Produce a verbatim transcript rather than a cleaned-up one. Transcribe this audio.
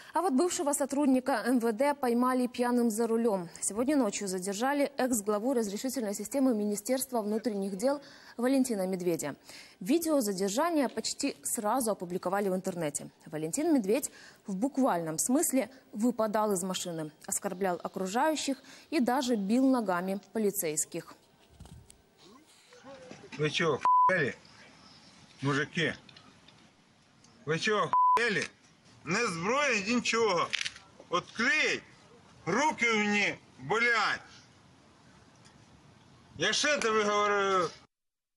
А вот бывшего сотрудника эм вэ дэ поймали пьяным за рулем. Сегодня ночью задержали экс-главу разрешительной системы Министерства внутренних дел Валентина Медведя. Видео задержания почти сразу опубликовали в интернете. Валентин Медведь в буквальном смысле выпадал из машины, оскорблял окружающих и даже бил ногами полицейских. Вы чё, охуели, мужики? Ви чого, охуели? Не зброя, нічого. От клей, руки мені болять. Я ще тобі говорю,